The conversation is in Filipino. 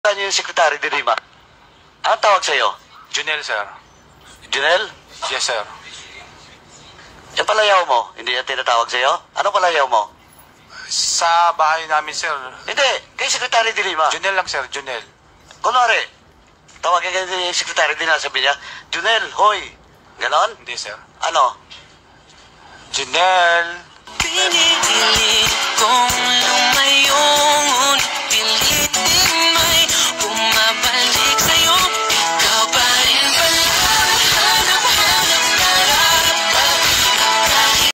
Ano yung sekretary ni Rima? Anong tawag sa'yo? Junel, sir. Junel? Yes, sir. Yung palayaw mo, hindi yan tinatawag sa'yo? Anong palayaw mo? Sa bahay namin, sir. Hindi, kay sekretary ni Rima. Junel lang, sir. Junel. Kunwari, tawagin kayo ni sekretary din na sabi niya, Junel, hoy. Ganon? Hindi, sir. Ano? Junel. Pinipilit kong lumayong